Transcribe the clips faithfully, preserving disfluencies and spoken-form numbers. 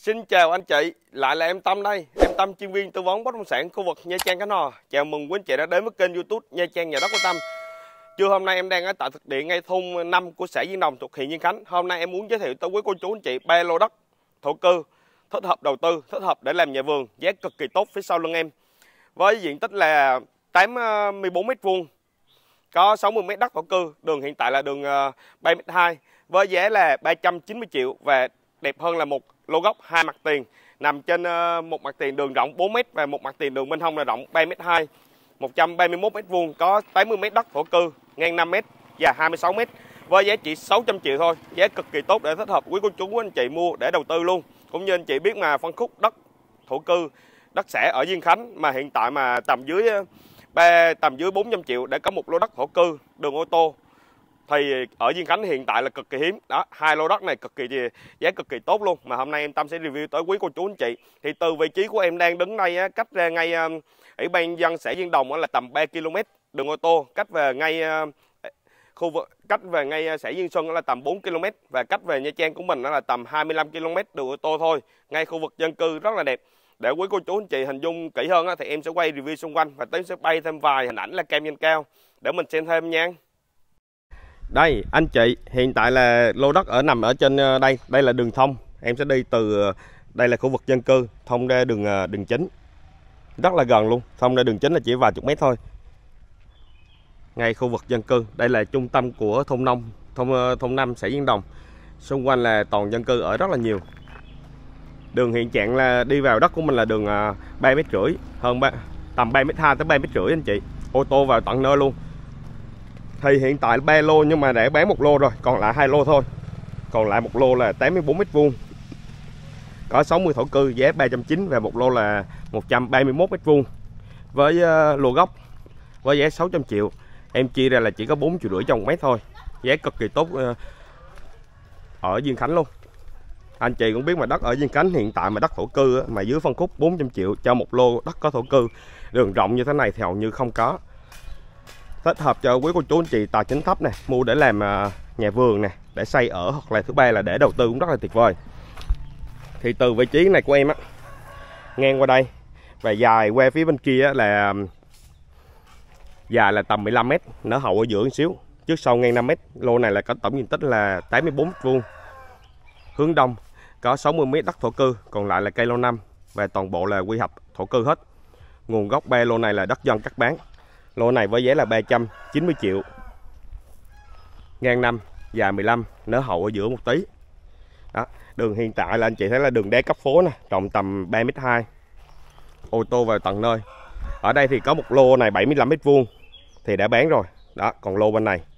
Xin chào anh chị, lại là em Tâm đây, em Tâm chuyên viên tư vấn bất động sản khu vực Nha Trang Khánh Hòa. Chào mừng quý anh chị đã đến với kênh YouTube Nha Trang Nhà đất của Tâm. Trưa hôm nay em đang ở tại thực địa ngay thôn năm của xã Diên Đồng thuộc huyện Diên Khánh. Hôm nay em muốn giới thiệu tới quý cô chú anh chị ba lô đất thổ cư thích hợp đầu tư, thích hợp để làm nhà vườn, giá cực kỳ tốt phía sau lưng em. Với diện tích là tám mươi bốn mét vuông, có sáu mươi mét đất thổ cư, đường hiện tại là đường ba mét hai với giá là ba trăm chín mươi triệu và đẹp hơn là một lô gốc hai mặt tiền nằm trên một mặt tiền đường rộng bốn mét và một mặt tiền đường bên hông là rộng ba mét hai, một trăm ba mươi mốt mét vuông, có tám mươi mét đất thổ cư, ngang năm mét, dài hai mươi sáu mét với giá chỉ sáu trăm triệu thôi. Giá cực kỳ tốt để thích hợp quý cô chú anh chị mua để đầu tư luôn. Cũng như anh chị biết mà phân khúc đất thổ cư, đất sẻ ở Diên Khánh mà hiện tại mà tầm dưới ba tầm dưới bốn trăm triệu để có một lô đất thổ cư đường ô tô thì ở Diên Khánh hiện tại là cực kỳ hiếm. Đó, hai lô đất này cực kỳ giá cực kỳ tốt luôn mà hôm nay em Tâm sẽ review tới quý cô chú anh chị. Thì từ vị trí của em đang đứng đây cách ra ngay Ủy ban nhân dân xã Diên Đồng là tầm ba ki lô mét đường ô tô, cách về ngay khu vực cách về ngay xã Diên Xuân là tầm bốn ki lô mét và cách về Nha Trang của mình là tầm hai mươi lăm ki lô mét đường ô tô thôi. Ngay khu vực dân cư rất là đẹp. Để quý cô chú anh chị hình dung kỹ hơn thì em sẽ quay review xung quanh và tới sẽ bay thêm vài hình ảnh là cam trên cao để mình xem thêm nha. Đây anh chị, hiện tại là lô đất ở nằm ở trên đây, đây là đường thông. Em sẽ đi từ đây là khu vực dân cư, thông ra đường đường chính. Rất là gần luôn, thông ra đường chính là chỉ vài chục mét thôi. Ngay khu vực dân cư, đây là trung tâm của thôn nông, thôn thôn năm xã Diên Đồng. Xung quanh là toàn dân cư ở rất là nhiều. Đường hiện trạng là đi vào đất của mình là đường ba mét rưỡi, hơn ba, tầm ba mét hai tới ba mét rưỡi anh chị. Ô tô vào tận nơi luôn. Thì hiện tại ba lô nhưng mà để bán một lô rồi, còn lại hai lô thôi. Còn lại một lô là tám mươi bốn mét vuông. Có sáu mươi thổ cư, giá ba trăm chín mươi và một lô là một trăm ba mươi mốt mét vuông. Với uh, lô gốc với giá sáu trăm triệu. Em chia ra là chỉ có bốn triệu rưỡi trong một mét thôi. Giá cực kỳ tốt uh, ở Diên Khánh luôn. Anh chị cũng biết mà đất ở Diên Khánh hiện tại mà đất thổ cư mà dưới phân khúc bốn trăm triệu cho một lô đất có thổ cư, đường rộng như thế này thì hầu như không có. Thích hợp cho quý cô chú anh chị tài chính thấp này, mua để làm nhà vườn nè, để xây ở, hoặc là thứ ba là để đầu tư cũng rất là tuyệt vời. Thì từ vị trí này của em á, ngang qua đây và dài qua phía bên kia là dài là tầm mười lăm mét, nở hậu ở giữa một xíu, trước sau ngang năm mét. Lô này là có tổng diện tích là tám mươi bốn mét vuông. Hướng đông có sáu mươi mét đất thổ cư, còn lại là cây lâu năm và toàn bộ là quy hoạch thổ cư hết. Nguồn gốc ba lô này là đất dân cắt bán. Lô này với giá là ba trăm chín mươi triệu. Ngang năm, dài mười lăm, nở hậu ở giữa một tí. Đó, đường hiện tại là anh chị thấy là đường đá cấp phố nè, rộng tầm ba mét hai. Ô tô vào tận nơi. Ở đây thì có một lô này bảy mươi lăm mét vuông thì đã bán rồi. Đó, còn lô bên này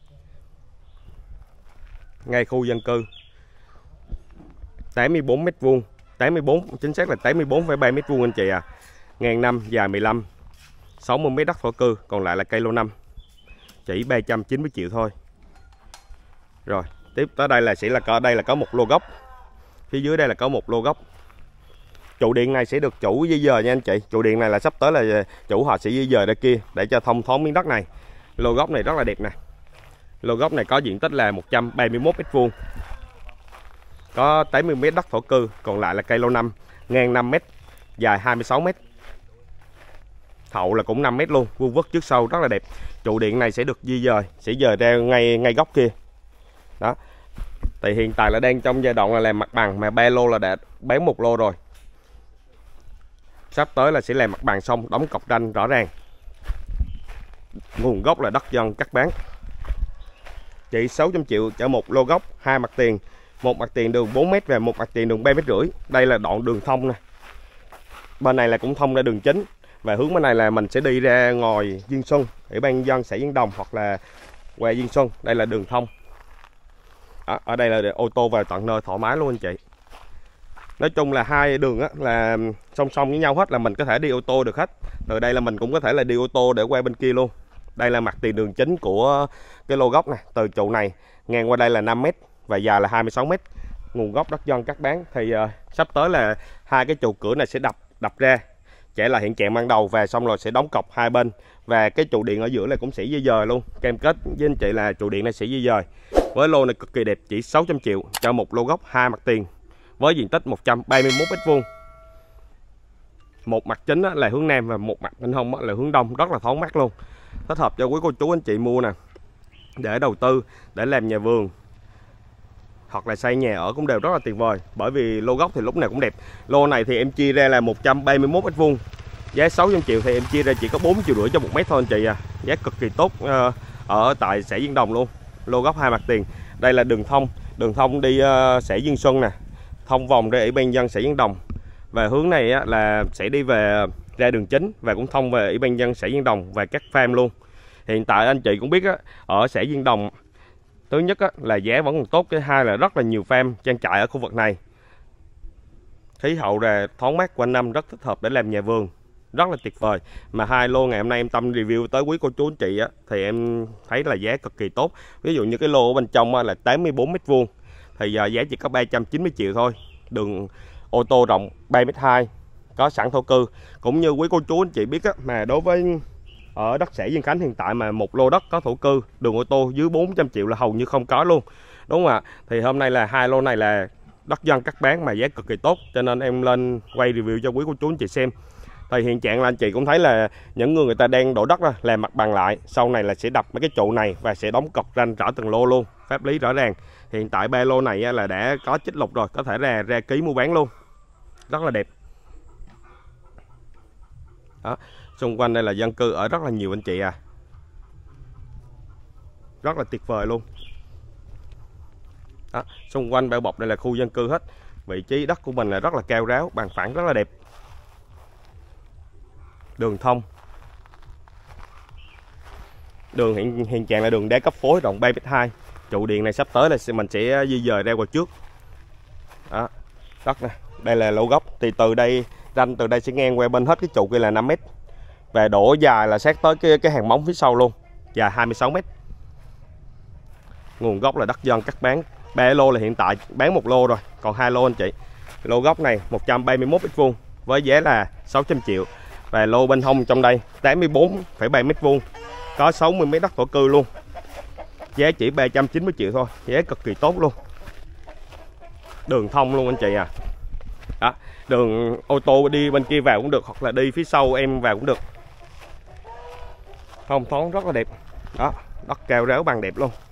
ngay khu dân cư tám mươi bốn mét vuông, tám mươi bốn chính xác là tám mươi bốn phẩy ba mét vuông anh chị à. Ngang năm, dài mười lăm, sáu mươi mét đất thổ cư, còn lại là cây lô năm. Chỉ ba trăm chín mươi triệu thôi. Rồi, tiếp tới đây là sẽ là có đây là có một lô gốc. Phía dưới đây là có một lô gốc. Trụ điện này sẽ được chủ di dời nha anh chị. Trụ điện này là sắp tới là chủ họ sẽ di dời ra kia để cho thông thoáng miếng đất này. Lô gốc này rất là đẹp nè. Lô gốc này có diện tích là một trăm ba mươi mốt mét vuông. Có tám mươi mét đất thổ cư, còn lại là cây lô năm, ngang năm mét, dài hai mươi sáu mét. Hậu là cũng năm mét luôn, vuông vức trước sau rất là đẹp. Trụ điện này sẽ được di dời, sẽ dời ra ngay ngay góc kia. Đó. Thì hiện tại là đang trong giai đoạn là làm mặt bằng, mà ba lô là đã bán một lô rồi. Sắp tới là sẽ làm mặt bằng xong, đóng cọc ranh rõ ràng. Nguồn gốc là đất dân cắt bán. Chỉ sáu trăm triệu cho một lô gốc hai mặt tiền, một mặt tiền đường bốn mét và một mặt tiền đường ba mét rưỡi. Đây là đoạn đường thông nè. Bên này là cũng thông ra đường chính. Và hướng bên này là mình sẽ đi ra ngoài Diên Xuân, Ủy ban nhân dân xã Diên Đồng hoặc là qua Diên Xuân. Đây là đường thông. Đó, ở đây là ô tô vào tận nơi thoải mái luôn anh chị. Nói chung là hai đường á, là song song với nhau hết, là mình có thể đi ô tô được hết. Từ đây là mình cũng có thể là đi ô tô để qua bên kia luôn. Đây là mặt tiền đường chính của cái lô gốc này. Từ trụ này ngang qua đây là năm mét và dài là hai mươi sáu mét. Nguồn gốc đất dân cắt bán. Thì uh, sắp tới là hai cái trụ cửa này sẽ đập đập ra, trả lại hiện trạng ban đầu và xong rồi sẽ đóng cọc hai bên. Và cái trụ điện ở giữa này cũng sẽ di dời luôn. Cam kết với anh chị là trụ điện này sẽ di dời. Với lô này cực kỳ đẹp, chỉ sáu trăm triệu cho một lô gốc hai mặt tiền, với diện tích một trăm ba mươi mốt mét vuông. Một mặt chính là hướng nam và một mặt bên hông là hướng đông, rất là thoáng mát luôn. Thích hợp cho quý cô chú anh chị mua nè, để đầu tư, để làm nhà vườn hoặc là xây nhà ở cũng đều rất là tuyệt vời. Bởi vì lô gốc thì lúc nào cũng đẹp. Lô này thì em chia ra là một trăm ba mươi mốt mét vuông, giá sáu trăm triệu thì em chia ra chỉ có bốn triệu rưỡi cho một mét thôi anh chị à. Giá cực kỳ tốt uh, ở tại xã Diên Đồng luôn. Lô gốc hai mặt tiền. Đây là đường thông, đường thông đi uh, xã Diên Xuân nè, thông vòng ra Ủy ban dân xã Diên Đồng. Và hướng này á, là sẽ đi về ra đường chính và cũng thông về Ủy ban dân xã Diên Đồng và các farm luôn. Hiện tại anh chị cũng biết á, ở xã Diên Đồng, thứ nhất á, là giá vẫn còn tốt, thứ hai là rất là nhiều farm trang trại ở khu vực này. Khí hậu là thoáng mát quanh năm, rất thích hợp để làm nhà vườn, rất là tuyệt vời. Mà hai lô ngày hôm nay em Tâm review tới quý cô chú anh chị á, thì em thấy là giá cực kỳ tốt. Ví dụ như cái lô ở bên trong á, là tám mươi bốn mét vuông thì giờ giá chỉ có ba trăm chín mươi triệu thôi. Đường ô tô rộng ba mét hai, có sẵn thổ cư. Cũng như quý cô chú anh chị biết á, mà đối với ở đất xã Diên Khánh hiện tại mà một lô đất có thổ cư, đường ô tô dưới bốn trăm triệu là hầu như không có luôn, đúng không ạ? Thì hôm nay là hai lô này là đất dân cắt bán mà giá cực kỳ tốt, cho nên em lên quay review cho quý cô chú anh chị xem. Thì hiện trạng là anh chị cũng thấy là những người người ta đang đổ đất ra làm mặt bằng lại, sau này là sẽ đập mấy cái trụ này và sẽ đóng cọc ranh rõ từng lô luôn, pháp lý rõ ràng. Hiện tại ba lô này là đã có chích lục rồi, có thể ra ra ký mua bán luôn, rất là đẹp. Đó, xung quanh đây là dân cư ở rất là nhiều anh chị à, rất là tuyệt vời luôn. Đó, xung quanh bao bọc đây là khu dân cư hết. Vị trí đất của mình là rất là cao ráo, bằng phẳng rất là đẹp. Đường thông, đường hiện hiện trạng là đường đá cấp phối rộng ba mét hai. Trụ điện này sắp tới là mình sẽ di dời ra qua trước. Đó, đất này, đây là lô gốc. Thì từ đây ranh từ đây sẽ ngang qua bên hết cái trụ kia là năm mét. Và đổ dài là sát tới cái cái hàng móng phía sau luôn, dài hai mươi sáu mét. Nguồn gốc là đất dân cắt bán. Ba lô là hiện tại bán một lô rồi, còn hai lô anh chị. Lô gốc này một trăm ba mươi mốt mét vuông với giá là sáu trăm triệu. Và lô bên hông trong đây tám mươi bốn phẩy ba mét vuông, có sáu mươi mét đất thổ cư luôn. Giá chỉ ba trăm chín mươi triệu thôi, giá cực kỳ tốt luôn. Đường thông luôn anh chị à. Đó, đường ô tô đi bên kia vào cũng được, hoặc là đi phía sau em vào cũng được. Thông thoáng rất là đẹp. Đó, đất cao ráo bằng đẹp luôn.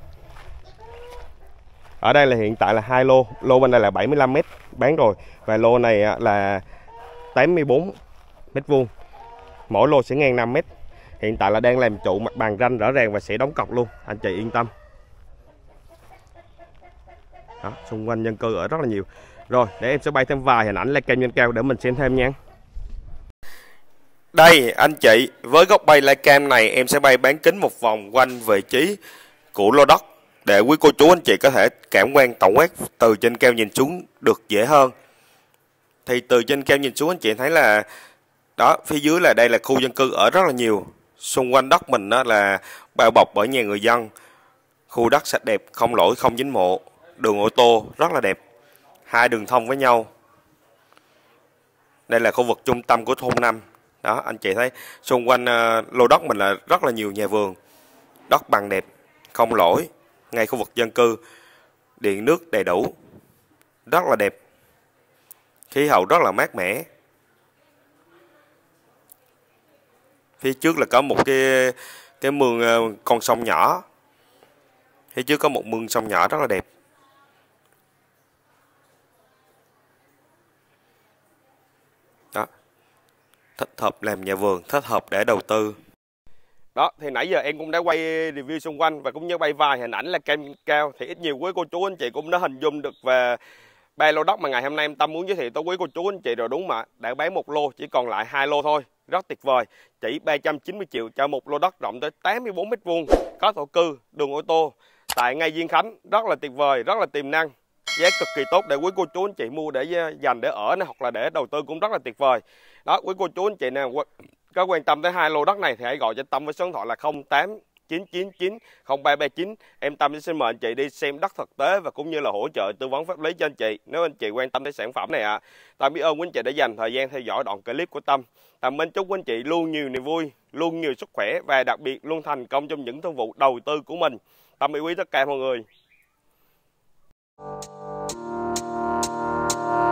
Ở đây là hiện tại là hai lô, lô bên đây là bảy mươi lăm mét bán rồi, và lô này là tám mươi bốn mét vuông. Mỗi lô sẽ ngang năm mét. Hiện tại là đang làm trụ mặt bằng ranh rõ ràng và sẽ đóng cọc luôn, anh chị yên tâm. Đó, xung quanh dân cư ở rất là nhiều. Rồi, để em sẽ bay thêm vài hình ảnh live cam trên cao để mình xem thêm nha. Đây anh chị, với góc bay live cam này em sẽ bay bán kính một vòng quanh vị trí của lô đất để quý cô chú anh chị có thể cảm quan tổng quát từ trên cao nhìn xuống được dễ hơn. Thì từ trên cao nhìn xuống anh chị thấy là đó, phía dưới là đây là khu dân cư ở rất là nhiều. Xung quanh đất mình đó là bao bọc bởi nhà người dân. Khu đất sạch đẹp, không lỗi, không dính mộ. Đường ô tô rất là đẹp, hai đường thông với nhau. Đây là khu vực trung tâm của thôn năm. Đó, anh chị thấy xung quanh uh, lô đất mình là rất là nhiều nhà vườn. Đất bằng đẹp, không lỗi, ngay khu vực dân cư. Điện nước đầy đủ, rất là đẹp. Khí hậu rất là mát mẻ. Phía trước là có một cái cái mương, con sông nhỏ. Phía trước có một mương sông nhỏ rất là đẹp. Đó, thích hợp làm nhà vườn, thích hợp để đầu tư. Đó, thì nãy giờ em cũng đã quay review xung quanh và cũng như bay vài hình ảnh là cam cao. Thì ít nhiều quý cô chú anh chị cũng đã hình dung được về ba lô đất mà ngày hôm nay em Tâm muốn giới thiệu tới quý cô chú anh chị rồi, đúng mà. Đã bán một lô, chỉ còn lại hai lô thôi. Rất tuyệt vời, chỉ ba trăm chín mươi triệu cho một lô đất rộng tới tám mươi bốn mét vuông, có thổ cư, đường ô tô tại ngay Diên Khánh, rất là tuyệt vời, rất là tiềm năng. Giá cực kỳ tốt để quý cô chú anh chị mua để dành để ở này, hoặc là để đầu tư cũng rất là tuyệt vời. Đó, quý cô chú anh chị nào có quan tâm tới hai lô đất này thì hãy gọi cho Tâm với số điện thoại là không tám chín chín chín không ba ba chín. Em Tâm xin mời anh chị đi xem đất thực tế và cũng như là hỗ trợ tư vấn pháp lý cho anh chị nếu anh chị quan tâm tới sản phẩm này ạ. À. Tâm biết ơn quý anh chị đã dành thời gian theo dõi đoạn clip của Tâm. Tâm mến chúc quý anh chị luôn nhiều niềm vui, luôn nhiều sức khỏe và đặc biệt luôn thành công trong những thương vụ đầu tư của mình. Tâm yêu quý tất cả mọi người.